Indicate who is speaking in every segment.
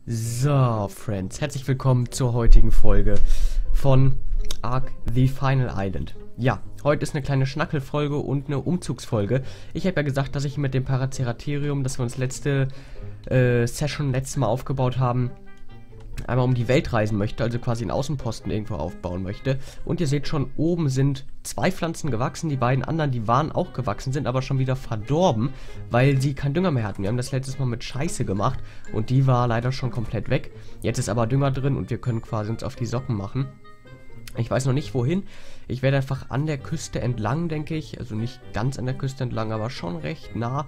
Speaker 1: So, Friends, herzlich willkommen zur heutigen Folge von Ark The Final Island. Ja, heute ist eine kleine Schnackelfolge und eine Umzugsfolge. Ich habe ja gesagt, dass ich mit dem Paraceratherium, das wir uns letztes Mal aufgebaut haben, einmal um die Welt reisen möchte, also quasi einen Außenposten irgendwo aufbauen möchte. Und ihr seht schon, oben sind 2 Pflanzen gewachsen, die beiden anderen, die waren auch gewachsen, sind aber schon wieder verdorben, weil sie keinen Dünger mehr hatten. Wir haben das letztes Mal mit Scheiße gemacht und die war leider schon komplett weg. Jetzt ist aber Dünger drin und wir können quasi uns auf die Socken machen. Ich weiß noch nicht wohin. Ich werde einfach an der Küste entlang, denke ich. Also nicht ganz an der Küste entlang, aber schon recht nah.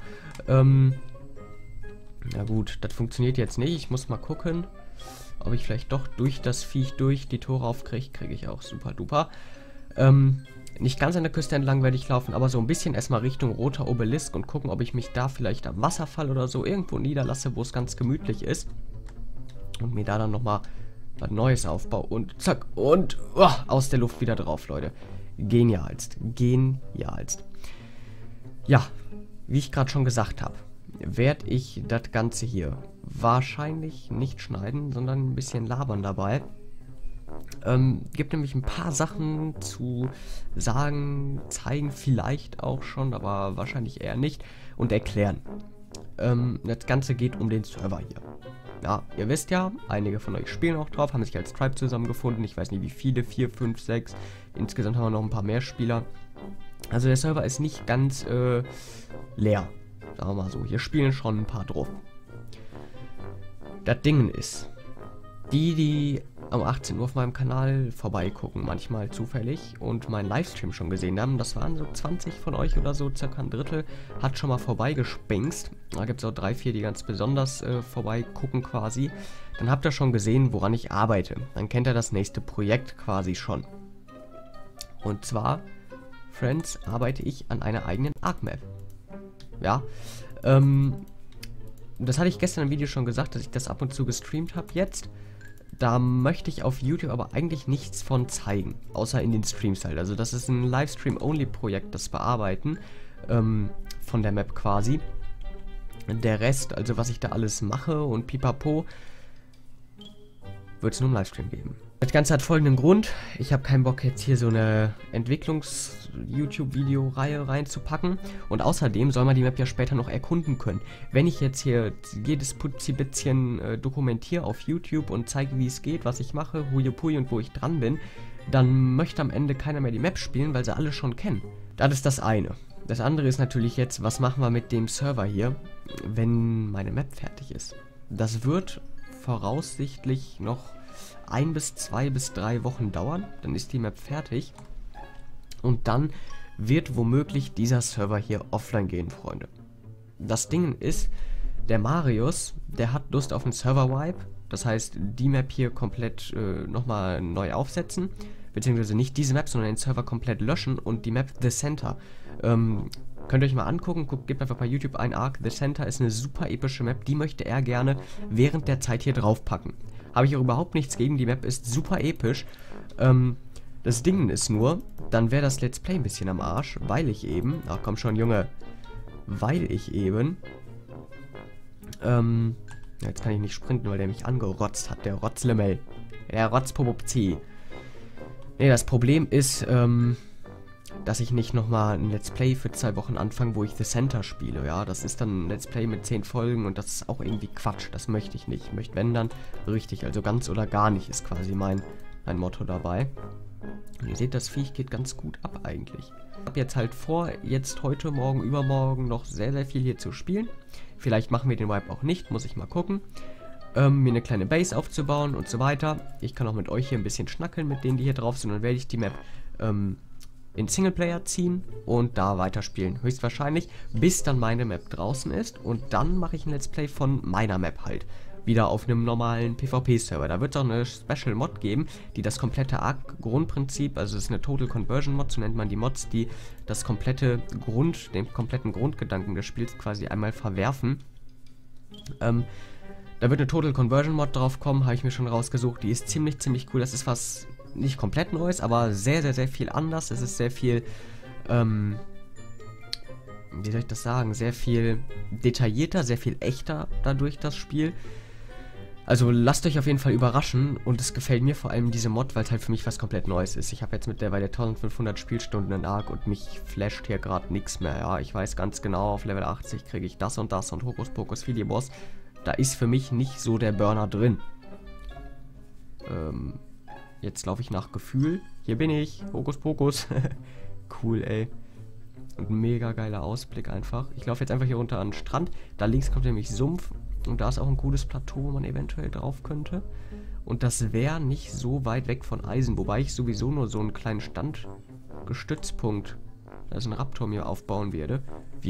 Speaker 1: Na gut, das funktioniert jetzt nicht. Ich muss mal gucken, ob ich vielleicht doch durch das Viech die Tore aufkriege. Kriege ich auch super duper. Nicht ganz an der Küste entlang werde ich laufen, aber so ein bisschen erstmal Richtung Roter Obelisk und gucken, ob ich mich da vielleicht am Wasserfall oder so irgendwo niederlasse, wo es ganz gemütlich ist. Und mir da dann nochmal was Neues aufbaue. Und zack, und aus der Luft wieder drauf, Leute. Genialst. Genialst. Ja, wie ich gerade schon gesagt habe, werde ich das Ganze hier wahrscheinlich nicht schneiden, sondern ein bisschen labern dabei. Gibt nämlich ein paar Sachen zu sagen, zeigen vielleicht auch schon, aber wahrscheinlich eher nicht und erklären. Das Ganze geht um den Server hier. Ja, ihr wisst ja, einige von euch spielen auch drauf, haben sich als Tribe zusammengefunden. Ich weiß nicht wie viele, 4, 5, 6. Insgesamt haben wir noch ein paar mehr Spieler. Also der Server ist nicht ganz leer. Sagen wir mal so, hier spielen schon ein paar drauf. Das Ding ist, die am 18 Uhr auf meinem Kanal vorbeigucken, manchmal zufällig, und meinen Livestream schon gesehen haben, das waren so 20 von euch oder so, circa ein Drittel, hat schon mal vorbeigespinkst. Da gibt es auch 3, 4, die ganz besonders vorbeigucken quasi. Dann habt ihr schon gesehen, woran ich arbeite. Dann kennt ihr das nächste Projekt quasi schon. Und zwar, Friends, arbeite ich an einer eigenen Ark-Map. Ja, das hatte ich gestern im Video schon gesagt, dass ich das ab und zu gestreamt habe jetzt. Da möchte ich auf YouTube aber eigentlich nichts von zeigen, außer in den Streams halt. Also das ist ein Livestream-Only-Projekt, das Bearbeiten von der Map quasi. Der Rest, also was ich da alles mache und pipapo, wird es nur im Livestream geben. Das Ganze hat folgenden Grund. Ich habe keinen Bock jetzt hier so eine Entwicklungs-YouTube-Video-Reihe reinzupacken. Und außerdem soll man die Map ja später noch erkunden können. Wenn ich jetzt hier jedes Putzi-Bitzchen dokumentiere auf YouTube und zeige, wie es geht, was ich mache, Huiupui und wo ich dran bin, dann möchte am Ende keiner mehr die Map spielen, weil sie alle schon kennen. Das ist das eine. Das andere ist natürlich jetzt, was machen wir mit dem Server hier, wenn meine Map fertig ist. Das wird voraussichtlich noch 1 bis 2 bis 3 Wochen dauern, dann ist die Map fertig und dann wird womöglich dieser Server hier offline gehen, Freunde. Das Ding ist, der Marius, der hat Lust auf einen Server-Wipe, das heißt die Map hier komplett nochmal neu aufsetzen, beziehungsweise nicht diese Map, sondern den Server komplett löschen und die Map The Center. Könnt ihr euch mal angucken, gebt einfach bei YouTube ein Ark The Center, ist eine super epische Map, die möchte er gerne während der Zeit hier draufpacken. Habe ich auch überhaupt nichts gegen, die Map ist super episch. Das Ding ist nur, dann wäre das Let's Play ein bisschen am Arsch, weil ich eben, ach komm schon Junge, weil ich eben, jetzt kann ich nicht sprinten, weil der mich angerotzt hat, der Rotzlemmel, der Rotzpopopzi. Ne, das Problem ist, dass ich nicht nochmal ein Let's Play für 2 Wochen anfange, wo ich The Center spiele, ja, das ist dann ein Let's Play mit 10 Folgen und das ist auch irgendwie Quatsch, das möchte ich nicht, ich möchte wenn dann richtig, also ganz oder gar nicht ist quasi mein Motto dabei. Und ihr seht, das Viech geht ganz gut ab eigentlich. Ich habe jetzt halt vor, jetzt heute, morgen, übermorgen noch sehr, sehr viel hier zu spielen. Vielleicht machen wir den Wipe auch nicht, muss ich mal gucken. Mir eine kleine Base aufzubauen und so weiter. Ich kann auch mit euch hier ein bisschen schnackeln mit denen, die hier drauf sind, und dann werde ich die Map in Singleplayer ziehen und da weiterspielen, höchstwahrscheinlich, bis dann meine Map draußen ist und dann mache ich ein Let's Play von meiner Map halt, wieder auf einem normalen PvP-Server. Da wird es auch eine Special Mod geben, die das komplette Ark-Grundprinzip, also es ist eine Total Conversion Mod, so nennt man die Mods, die das komplette den kompletten Grundgedanken des Spiels quasi einmal verwerfen. Da wird eine Total Conversion Mod drauf kommen, habe ich mir schon rausgesucht, die ist ziemlich cool, das ist was nicht komplett Neues, aber sehr, sehr viel anders. Es ist sehr viel, wie soll ich das sagen, sehr viel detaillierter, sehr viel echter dadurch das Spiel. Also lasst euch auf jeden Fall überraschen und es gefällt mir vor allem diese Mod, weil es halt für mich was komplett Neues ist. Ich habe jetzt mittlerweile 1500 Spielstunden in Ark und mich flasht hier gerade nichts mehr. Ja, ich weiß ganz genau, auf Level 80 kriege ich das und Hokuspokus Filiboss. Da ist für mich nicht so der Burner drin. Jetzt laufe ich nach Gefühl. Hier bin ich. Hokuspokus. Cool, ey. Und ein mega geiler Ausblick einfach. Ich laufe jetzt einfach hier runter an den Strand. Da links kommt nämlich Sumpf. Und da ist auch ein cooles Plateau, wo man eventuell drauf könnte. Und das wäre nicht so weit weg von Eisen. Wobei ich sowieso nur so einen kleinen Standgestützpunkt, also einen Raptor mir aufbauen würde.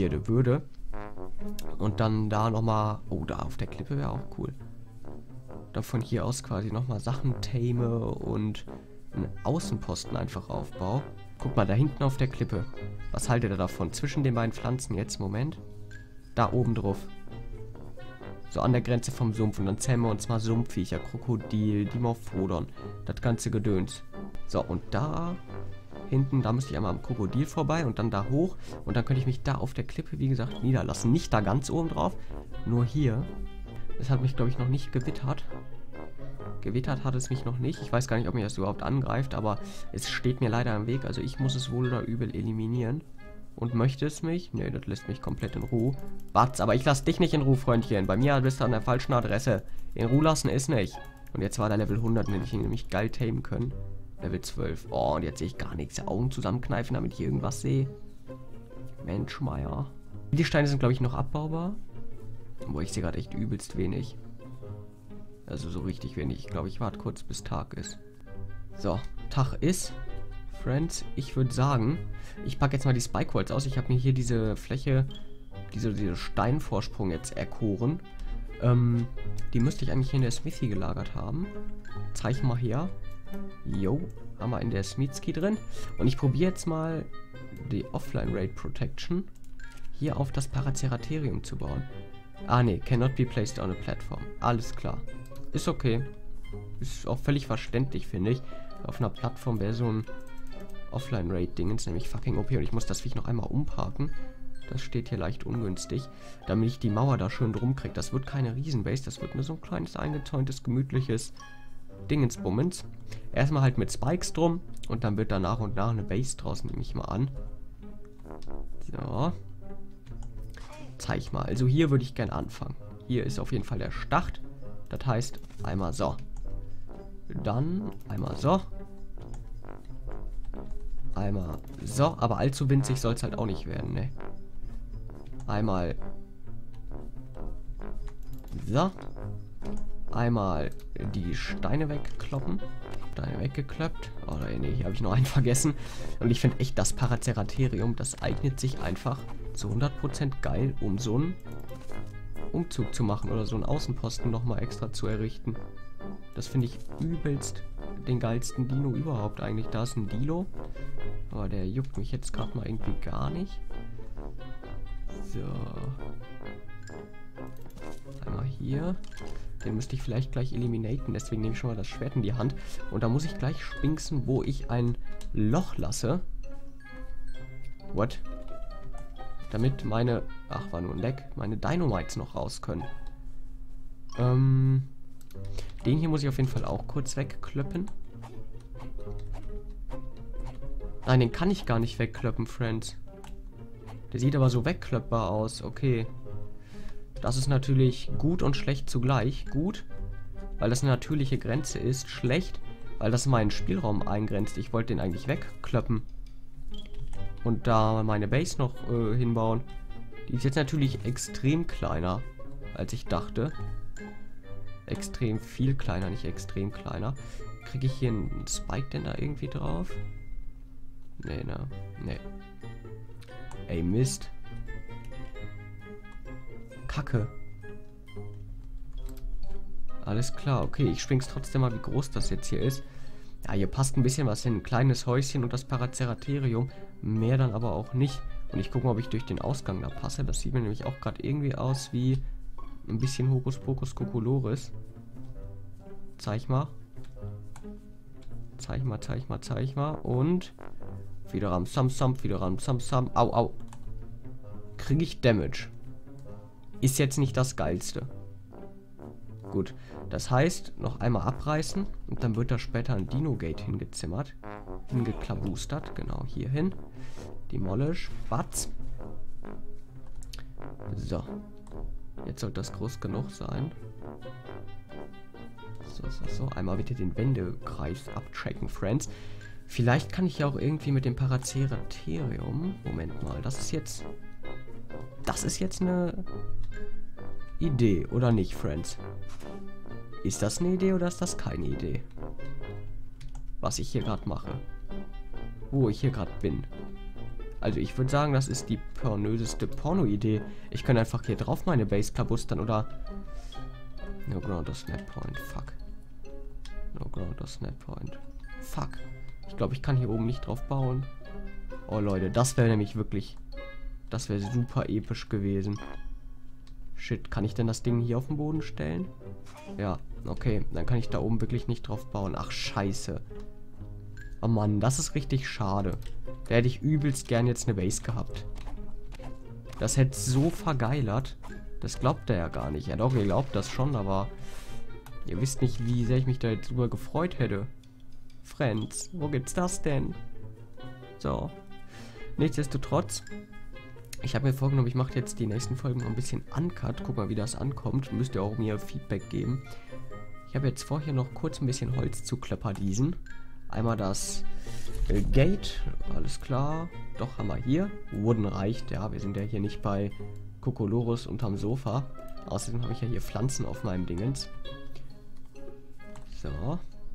Speaker 1: Und dann da nochmal... Oh, da auf der Klippe wäre auch cool. Dann von hier aus quasi nochmal Sachen tame und einen Außenposten einfach aufbaue. Guck mal, da hinten auf der Klippe. Was haltet ihr davon? Zwischen den beiden Pflanzen jetzt, Moment. Da oben drauf. So an der Grenze vom Sumpf. Und dann zähmen wir uns mal Sumpfviecher, Krokodil, Dimorphodon. Das ganze Gedöns. So, und da hinten, da müsste ich einmal am Krokodil vorbei und dann da hoch. Und dann könnte ich mich da auf der Klippe, wie gesagt, niederlassen. Nicht da ganz oben drauf, nur hier. Es hat mich, glaube ich, noch nicht gewittert. Gewittert hat es mich noch nicht. Ich weiß gar nicht, ob mich das überhaupt angreift, aber es steht mir leider im Weg. Also ich muss es wohl oder übel eliminieren. Und möchte es mich? Ne, das lässt mich komplett in Ruhe. Batz, aber ich lasse dich nicht in Ruhe, Freundchen. Bei mir bist du an der falschen Adresse. In Ruhe lassen ist nicht. Und jetzt war der Level 100, den ich ihn nämlich geil tamen können. Level 12. Oh, und jetzt sehe ich gar nichts. Die Augen zusammenkneifen, damit ich irgendwas sehe. Mensch, Meier. Die Steine sind, glaube ich, noch abbaubar. Boah, ich sehe gerade echt übelst wenig. Also so richtig wenig. Ich glaube, ich warte kurz, bis Tag ist. So, Tag ist. Friends, ich würde sagen, ich packe jetzt mal die Spike Walls aus. Ich habe mir hier diese Fläche, diese Steinvorsprung jetzt erkoren. Die müsste ich eigentlich hier in der Smithy gelagert haben. Zeig mal her. Jo, haben wir in der Smithsky drin. Und ich probiere jetzt mal die Offline Raid Protection hier auf das Paraceratherium zu bauen. Ah ne, cannot be placed on a platform. Alles klar. Ist okay. Ist auch völlig verständlich, finde ich. Auf einer Plattform wäre so ein Offline-Raid-Dingens, nämlich fucking OP. Und ich muss das Viech noch einmal umparken. Das steht hier leicht ungünstig. Damit ich die Mauer da schön drum kriege. Das wird keine Riesenbase, das wird nur so ein kleines, eingezäuntes, gemütliches Dingensbummens. Erstmal halt mit Spikes drum. Und dann wird da nach und nach eine Base draus, nehme ich mal an. So. Zeig mal. Also hier würde ich gern anfangen. Hier ist auf jeden Fall der Start. Das heißt, einmal so. Dann einmal so. Einmal so. Aber allzu winzig soll es halt auch nicht werden, ne? Einmal so. Einmal die Steine wegkloppen. Steine weggekloppt. Oh ne, hier habe ich noch einen vergessen. Und ich finde echt, das Paraceratherium, das eignet sich einfach zu 100% geil, um so einen Umzug zu machen oder so einen Außenposten nochmal extra zu errichten. Das finde ich übelst den geilsten Dino überhaupt eigentlich. Da ist ein Dilo. Aber der juckt mich jetzt gerade mal irgendwie gar nicht. So. Einmal hier. Den müsste ich vielleicht gleich eliminaten. Deswegen nehme ich schon mal das Schwert in die Hand. Und da muss ich gleich spinksen, wo ich ein Loch lasse. What? Damit meine... Ach, war nur ein Leck. Meine Dynamites noch raus können. Den hier muss ich auf jeden Fall auch kurz wegklöppen. Nein, den kann ich gar nicht wegklöppen, Friends. Der sieht aber so wegklöppbar aus. Okay. Das ist natürlich gut und schlecht zugleich. Gut, weil das eine natürliche Grenze ist. Schlecht, weil das meinen Spielraum eingrenzt. Ich wollte den eigentlich wegklöppen. Und da meine Base noch hinbauen. Die ist jetzt natürlich extrem kleiner, als ich dachte. Extrem viel kleiner, nicht extrem kleiner. Kriege ich hier einen Spike denn da irgendwie drauf? Nee, ne? Nee. Ey, Mist. Kacke. Alles klar, okay. Ich schwing's trotzdem mal, wie groß das jetzt hier ist. Ja, hier passt ein bisschen was hin. Ein kleines Häuschen und das Paraceratherium. Mehr dann aber auch nicht. Und ich gucke mal, ob ich durch den Ausgang da passe. Das sieht mir nämlich auch gerade irgendwie aus wie ein bisschen Hokuspokus Kokolores. Zeig mal. Zeig mal, zeig mal, zeig mal. Und wieder ram sam sam, wieder ram sam sam. Au, au. Kriege ich Damage. Ist jetzt nicht das Geilste. Gut. Das heißt, noch einmal abreißen und dann wird da später ein Dino-Gate hingezimmert. Hingeklabustert. Genau, hier hin. Demolish. Batz. So. Jetzt sollte das groß genug sein. So. Einmal bitte den Wendekreis abchecken, Friends. Vielleicht kann ich ja auch irgendwie mit dem Paraceratherium... Moment mal, das ist jetzt... Das ist jetzt eine Idee, oder nicht, Friends? Ist das eine Idee oder ist das keine Idee? Was ich hier gerade mache. Wo ich hier gerade bin. Also ich würde sagen, das ist die pornöseste Porno-Idee. Ich kann einfach hier drauf meine Base klabustern oder... No ground or snap point. Fuck. No ground or snap point. Fuck. Ich glaube, ich kann hier oben nicht drauf bauen. Oh Leute, das wäre nämlich wirklich... Das wäre super episch gewesen. Shit, kann ich denn das Ding hier auf den Boden stellen? Ja, okay. Dann kann ich da oben wirklich nicht drauf bauen. Ach, scheiße. Oh Mann, das ist richtig schade. Da hätte ich übelst gern jetzt eine Base gehabt. Das hätte so vergeilert. Das glaubt er ja gar nicht. Ja doch, ihr glaubt das schon, aber... Ihr wisst nicht, wie sehr ich mich da jetzt drüber gefreut hätte. Friends, wo gibt's das denn? So. Nichtsdestotrotz... Ich habe mir vorgenommen, ich mache jetzt die nächsten Folgen noch ein bisschen uncut. Guck mal, wie das ankommt. Müsst ihr auch mir Feedback geben. Ich habe jetzt vorher noch kurz ein bisschen Holz zu klöpperdiesen. Einmal das Gate. Alles klar. Doch, haben wir hier. Wooden reicht. Ja, wir sind ja hier nicht bei Kokolores unterm Sofa. Außerdem habe ich ja hier Pflanzen auf meinem Dingens. So.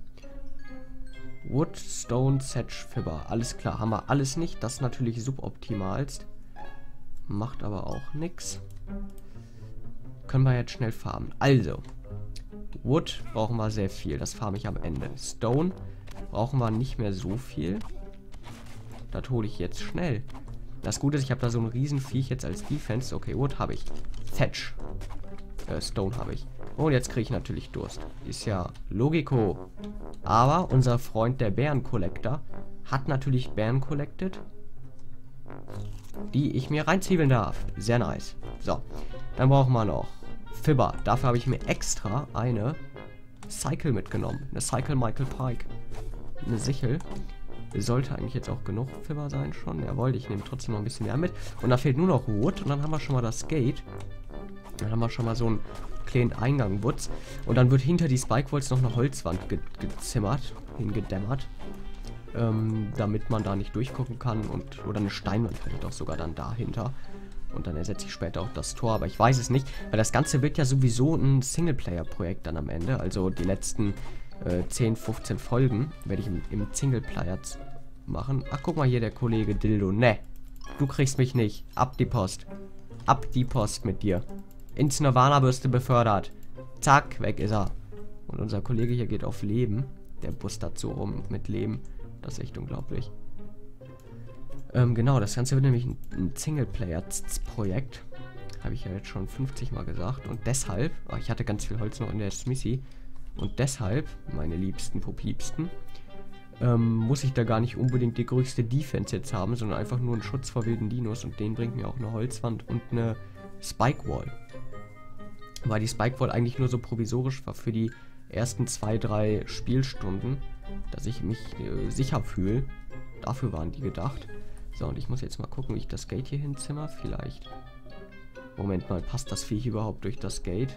Speaker 1: Wood, Stone, Thatch, Fibber. Alles klar. Haben wir alles nicht. Das ist natürlich suboptimalst. Macht aber auch nichts. Können wir jetzt schnell farmen. Also, Wood brauchen wir sehr viel. Das farme ich am Ende. Stone brauchen wir nicht mehr so viel. Das hole ich jetzt schnell. Das Gute ist, ich habe da so ein Riesenviech jetzt als Defense. Okay, Wood habe ich. Thatch. Stone habe ich. Und jetzt kriege ich natürlich Durst. Ist ja Logiko. Aber unser Freund der Bären-Collector hat natürlich Bären collected, die ich mir reinzwiebeln darf. Sehr nice. So, dann brauchen wir noch Fibber. Dafür habe ich mir extra eine Cycle mitgenommen. Eine Cycle Michael Pike. Eine Sichel. Sollte eigentlich jetzt auch genug Fibber sein schon. Jawohl, ich nehme trotzdem noch ein bisschen mehr mit. Und da fehlt nur noch Wood. Und dann haben wir schon mal das Gate. Dann haben wir schon mal so einen kleinen Eingang Woods. Und dann wird hinter die Spike Walls noch eine Holzwand gezimmert. Hingedämmert. Damit man da nicht durchgucken kann und oder eine Steinwand vielleicht auch sogar dann dahinter. Und dann ersetze ich später auch das Tor, aber ich weiß es nicht, weil das Ganze wird ja sowieso ein Singleplayer-Projekt dann am Ende. Also die letzten 10, 15 Folgen werde ich im Singleplayer machen. Ach, guck mal hier, der Kollege Dildo. Ne, du kriegst mich nicht. Ab die Post. Ab die Post mit dir. Ins Nirvana wirst du befördert. Zack, weg ist er. Und unser Kollege hier geht auf Leben. Der Bus dazu rum mit Leben. Das ist echt unglaublich. Genau, das Ganze wird nämlich ein Singleplayer-Projekt. Habe ich ja jetzt schon 50 Mal gesagt. Und deshalb, ich hatte ganz viel Holz noch in der Smithy. Und deshalb, meine liebsten Pupiepsten, muss ich da gar nicht unbedingt die größte Defense jetzt haben, sondern einfach nur einen Schutz vor wilden Dinos. Und den bringt mir auch eine Holzwand und eine Spike Wall. Weil die Spike Wall eigentlich nur so provisorisch war für die ersten 2, 3 Spielstunden, dass ich mich sicher fühle. Dafür waren die gedacht. So, und ich muss jetzt mal gucken, wie ich das Gate hier hinzimmer. Vielleicht. Moment mal, passt das Viech überhaupt durch das Gate?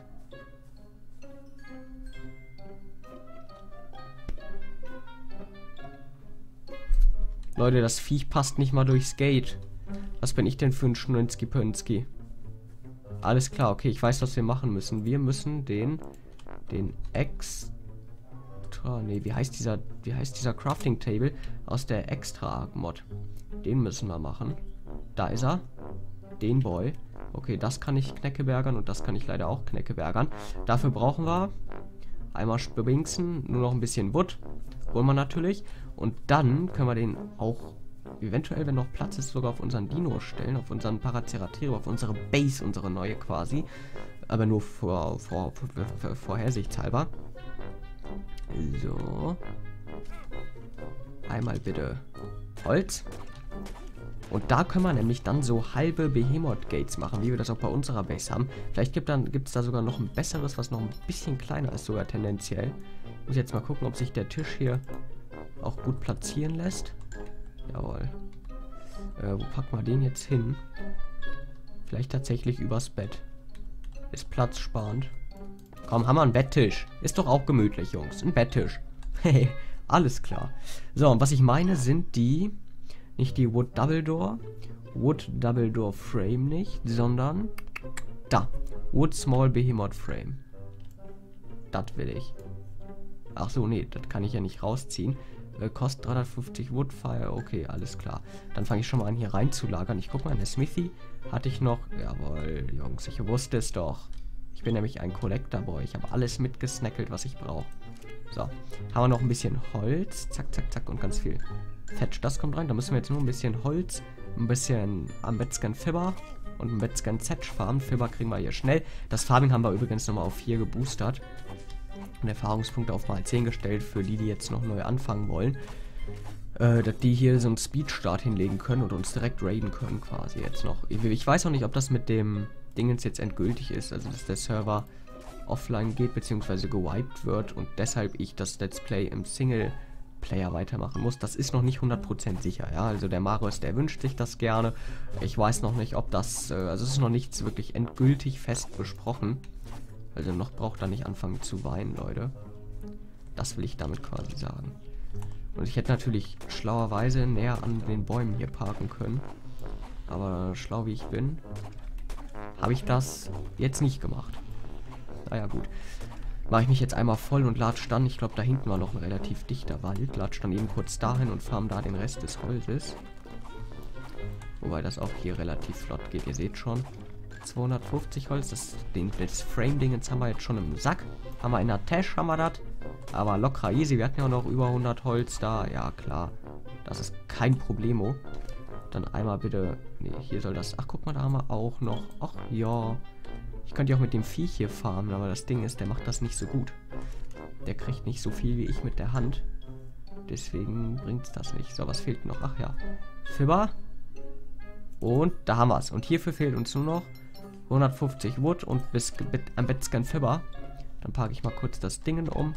Speaker 1: Leute, das Viech passt nicht mal durchs Gate. Was bin ich denn für ein Schnönski-Pönski? Alles klar, okay, ich weiß, was wir machen müssen. Wir müssen den extra... Nee, wie heißt dieser Crafting Table aus der Extra Arc Mod? Den müssen wir machen. Da ist er. Den Boy. Okay, das kann ich kneckebergern und das kann ich leider auch kneckebergern. Dafür brauchen wir einmal Spinksen, nur noch ein bisschen Wood. Holen wir natürlich. Und dann können wir den auch eventuell, wenn noch Platz ist, sogar auf unseren Dino stellen, auf unseren Paraceratherium, auf unsere Base, unsere neue quasi. Aber nur vorhersichtshalber. So. Einmal bitte Holz. Und da können wir nämlich dann so halbe Behemoth-Gates machen, wie wir das auch bei unserer Base haben. Vielleicht gibt es da sogar noch ein besseres, was noch ein bisschen kleiner ist, sogar tendenziell. Ich muss jetzt mal gucken, ob sich der Tisch hier auch gut platzieren lässt. Jawohl. Wo packen wir den jetzt hin? Vielleicht tatsächlich übers Bett. Ist platzsparend. Komm, haben wir einen Betttisch. Ist doch auch gemütlich, Jungs. Ein Betttisch. Hey, alles klar. So, und was ich meine sind die... Nicht die Wood Double Door. Wood Double Door Frame nicht, sondern... Da. Wood Small Behemoth Frame. Das will ich. Ach so, nee, das kann ich ja nicht rausziehen. Kostet 350 Woodfire. Okay, alles klar. Dann fange ich schon mal an, hier reinzulagern. Ich guck mal, in der Smithy hatte ich noch... Jawohl, Jungs, ich wusste es doch. Ich bin nämlich ein Collector Boy. Ich habe alles mitgesnackelt, was ich brauche. So, haben wir noch ein bisschen Holz. Zack, zack, zack und ganz viel Fetch. Das kommt rein. Da müssen wir jetzt nur ein bisschen Holz, ein bisschen am Bettskern Fibber und ein Bettskern Zetsch farmen. Fibber kriegen wir hier schnell. Das Farming haben wir übrigens nochmal auf 4 geboostert. Und Erfahrungspunkte auf mal 10 gestellt für die, die jetzt noch neu anfangen wollen. Dass die hier so einen Speedstart hinlegen können und uns direkt raiden können quasi jetzt noch. Ich weiß auch nicht, ob das mit dem Dingens jetzt endgültig ist. Also, dass der Server offline geht, beziehungsweise gewiped wird und deshalb ich das Let's Play im Singleplayer weitermachen muss. Das ist noch nicht 100% sicher, ja. Also der Marius, der wünscht sich das gerne. Ich weiß noch nicht, ob das, also es ist noch nichts wirklich endgültig fest besprochen. Also noch braucht er nicht anfangen zu weinen, Leute. Das will ich damit quasi sagen. Und ich hätte natürlich schlauerweise näher an den Bäumen hier parken können. Aber schlau wie ich bin, habe ich das jetzt nicht gemacht. Naja, gut. Mache ich mich jetzt einmal voll und latsch dann. Ich glaube, da hinten war noch ein relativ dichter Wald. Latsch dann eben kurz dahin und farm da den Rest des Holzes. Wobei das auch hier relativ flott geht. Ihr seht schon. 250 Holz. Das Frame-Dingens haben wir jetzt schon im Sack. Haben wir in der Tasche, haben wir das. Aber locker easy. Wir hatten ja noch über 100 Holz da. Ja, klar. Das ist kein Problemo. Dann einmal bitte... Nee, hier soll das... Ach, guck mal, da haben wir auch noch... Ach, ja... Ich könnte ja auch mit dem Viech hier farmen, aber das Ding ist, der macht das nicht so gut. Der kriegt nicht so viel wie ich mit der Hand. Deswegen bringt es das nicht. So, was fehlt noch? Ach ja. Fibber. Und da haben wir es. Und hierfür fehlt uns nur noch 150 Wood und am besten Fibber. Dann packe ich mal kurz das Ding um.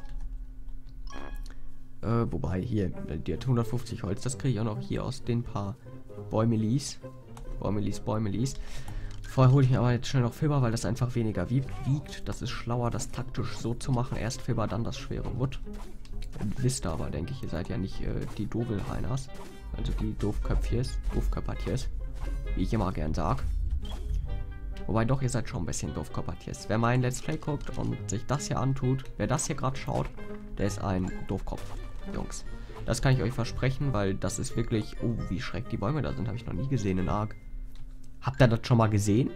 Speaker 1: Wobei hier, die hat 150 Holz, das kriege ich auch noch hier aus den paar Bäumelis. Bäumelis. Vorher hole ich mir aber jetzt schnell noch Fibber, weil das einfach weniger wiegt. Das ist schlauer, das taktisch so zu machen. Erst Fibber, dann das schwere Wood. Wisst ihr aber, denke ich, ihr seid ja nicht die Dovelheiners. Also die Doofköpfjes, wie ich immer gern sag. Wobei doch, ihr seid schon ein bisschen Doofkoppertjes. Wer mein Let's Play guckt und sich das hier antut, wer das hier gerade schaut, der ist ein Doofkopf, Jungs. Das kann ich euch versprechen, weil das ist wirklich... Oh, wie schräg die Bäume da sind, habe ich noch nie gesehen in Ark. Habt ihr das schon mal gesehen?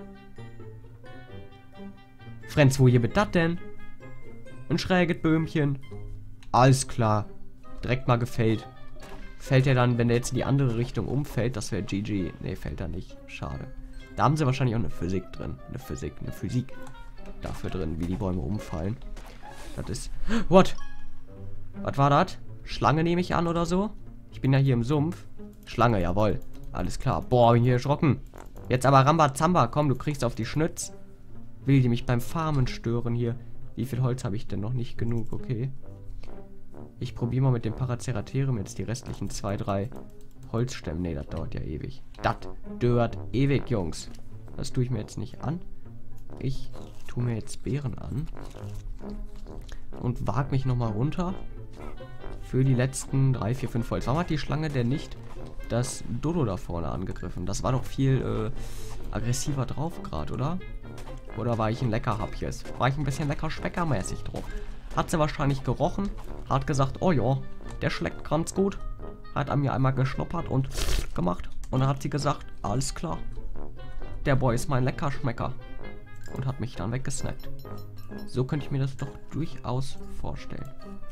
Speaker 1: Friends, wo ihr mit das denn? Ein schräges Böhmchen. Alles klar. Direkt mal gefällt. Fällt er dann, wenn der jetzt in die andere Richtung umfällt, das wäre GG. Ne, fällt er nicht. Schade. Da haben sie wahrscheinlich auch eine Physik drin. Eine Physik dafür drin, wie die Bäume umfallen. Das ist... What? Was war das? Schlange nehme ich an oder so? Ich bin ja hier im Sumpf. Schlange, jawohl. Alles klar. Boah, bin hier erschrocken. Jetzt aber Rambazamba, komm, du kriegst auf die Schnütz. Will die mich beim Farmen stören hier? Wie viel Holz habe ich denn noch nicht genug? Okay. Ich probiere mal mit dem Paraceratherium jetzt die restlichen 2, 3 Holzstämme. Ne, das dauert ja ewig. Das dauert ewig, Jungs. Das tue ich mir jetzt nicht an. Ich tue mir jetzt Beeren an. Und wage mich nochmal runter. Für die letzten 3, 4, 5 Holz. Warum hat die Schlange denn nicht das Dodo da vorne angegriffen? Das war doch viel aggressiver drauf gerade, oder? Oder war ich ein Leckerhapjes? War ich ein bisschen lecker speckermäßig drauf? Hat sie wahrscheinlich gerochen, hat gesagt, oh ja, der schmeckt ganz gut. Hat an mir einmal geschnuppert und gemacht. Und dann hat sie gesagt, alles klar. Der Boy ist mein Leckerschmecker. Und hat mich dann weggesnackt. So könnte ich mir das doch durchaus vorstellen.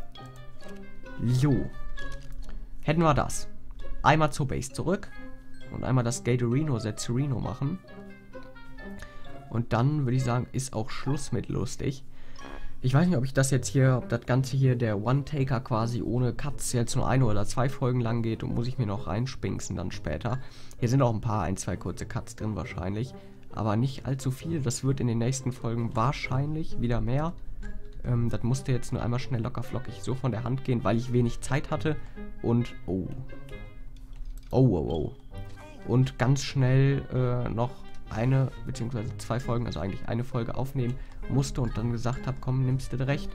Speaker 1: So. Hätten wir das. Einmal zur Base zurück. Und einmal das Gatorino Setzerino machen. Und dann würde ich sagen, ist auch Schluss mit lustig. Ich weiß nicht, ob ich das jetzt hier, ob das Ganze hier, der One-Taker quasi ohne Cuts jetzt nur 1 oder 2 Folgen lang geht und muss ich mir noch reinspinksen dann später. Hier sind auch ein, 2 kurze Cuts drin wahrscheinlich, aber nicht allzu viel. Das wird in den nächsten Folgen wahrscheinlich wieder mehr. Das musste jetzt nur einmal schnell locker flockig so von der Hand gehen, weil ich wenig Zeit hatte und und ganz schnell noch eine bzw. 2 Folgen, also eigentlich eine Folge aufnehmen musste und dann gesagt habe, komm, nimmst du direkt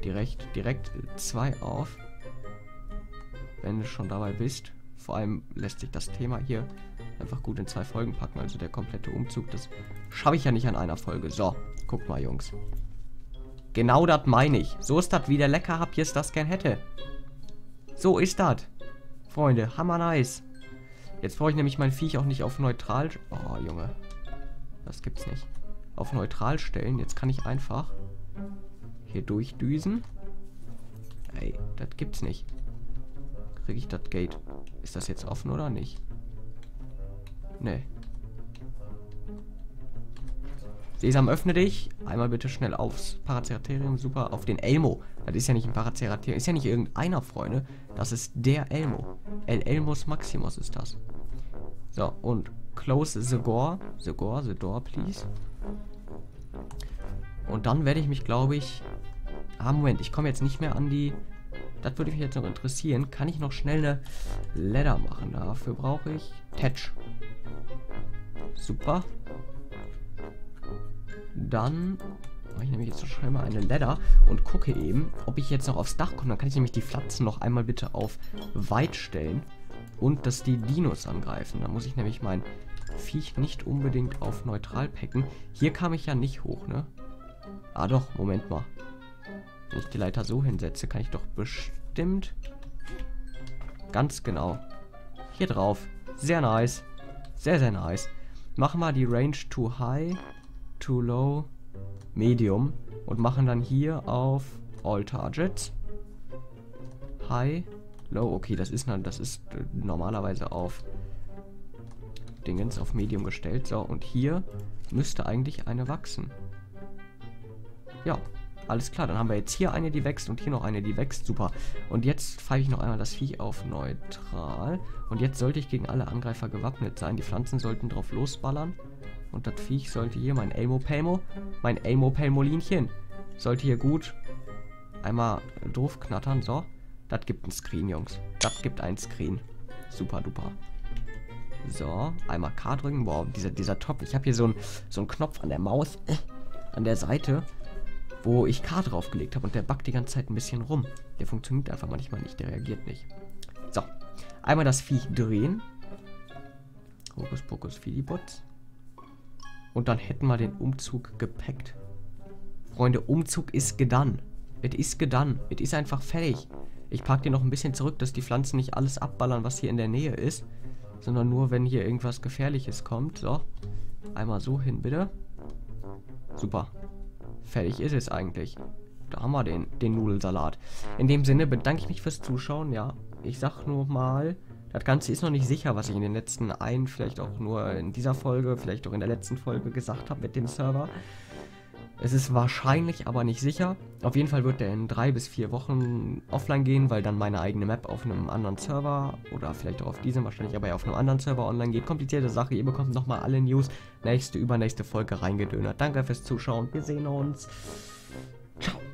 Speaker 1: 2 auf, wenn du schon dabei bist. Vor allem lässt sich das Thema hier einfach gut in 2 Folgen packen, also der komplette Umzug, das schaffe ich ja nicht an einer Folge. So, guckt mal, Jungs. Genau das meine ich. So ist das, wie der lecker habt ihr es das gern hätte. So ist das. Freunde, hammer nice. Jetzt brauche ich nämlich mein Viech auch nicht auf neutral... Oh, Junge. Das gibt's nicht. Auf neutral stellen. Jetzt kann ich einfach hier durchdüsen. Ey, das gibt's nicht. Kriege ich das Gate? Ist das jetzt offen oder nicht? Nee. Sesam, öffne dich. Einmal bitte schnell aufs Paraceratherium. Super. Auf den Elmo. Das ist ja nicht ein Paraceratherium. Ist ja nicht irgendeiner, Freunde. Das ist der Elmo. El Elmus Maximus ist das. So, und close the door. The door, please. Und dann werde ich mich, glaube ich... Ah, Moment. Ich komme jetzt nicht mehr an die... Das würde mich jetzt noch interessieren. Kann ich noch schnell eine Ladder machen? Dafür brauche ich... Tetch. Super. Dann mache ich nämlich jetzt noch schnell mal eine Ladder und gucke eben, ob ich jetzt noch aufs Dach komme. Dann kann ich nämlich die Pflanzen noch einmal bitte auf weit stellen und dass die Dinos angreifen. Dann muss ich nämlich mein Viech nicht unbedingt auf neutral packen. Hier kam ich ja nicht hoch, ne? Ah doch, Moment mal. Wenn ich die Leiter so hinsetze, kann ich doch bestimmt... Ganz genau. Hier drauf. Sehr nice. Sehr, sehr nice. Machen wir die Range to high... to low, medium und machen dann hier auf all targets, high, low, okay, das ist normalerweise auf Dingens, auf medium gestellt, so, und hier müsste eigentlich eine wachsen. Ja, alles klar, dann haben wir jetzt hier eine, die wächst und hier noch eine, die wächst, super. Und jetzt pfeife ich noch einmal das Viech auf neutral und jetzt sollte ich gegen alle Angreifer gewappnet sein, die Pflanzen sollten drauf losballern. Und das Viech sollte hier, mein Elmo-Pelmolinchen, sollte hier gut einmal doof knattern. So, das gibt ein Screen, Jungs. Das gibt ein Screen. Super duper. So, einmal K drücken. Wow, dieser Top. Ich habe hier so einen Knopf an der Maus, an der Seite, wo ich K draufgelegt habe. Und der backt die ganze Zeit ein bisschen rum. Der funktioniert einfach manchmal nicht. Der reagiert nicht. So, einmal das Viech drehen. Hokus Pokus Fidibutz. Und dann hätten wir den Umzug gepackt. Freunde, Umzug ist gedan. Es ist gedan. Es ist einfach fertig. Ich packe den noch ein bisschen zurück, dass die Pflanzen nicht alles abballern, was hier in der Nähe ist. Sondern nur, wenn hier irgendwas Gefährliches kommt. So. Einmal so hin, bitte. Super. Fertig ist es eigentlich. Da haben wir den Nudelsalat. In dem Sinne bedanke ich mich fürs Zuschauen. Ja, ich sag nur mal... Das Ganze ist noch nicht sicher, was ich in den letzten vielleicht auch nur in dieser Folge, vielleicht auch in der letzten Folge gesagt habe mit dem Server. Es ist wahrscheinlich, aber nicht sicher. Auf jeden Fall wird der in 3 bis 4 Wochen offline gehen, weil dann meine eigene Map auf einem anderen Server oder vielleicht auch auf diesem, wahrscheinlich aber ja auf einem anderen Server online geht. Komplizierte Sache, ihr bekommt nochmal alle News, nächste, übernächste Folge reingedönert. Danke fürs Zuschauen, wir sehen uns. Ciao.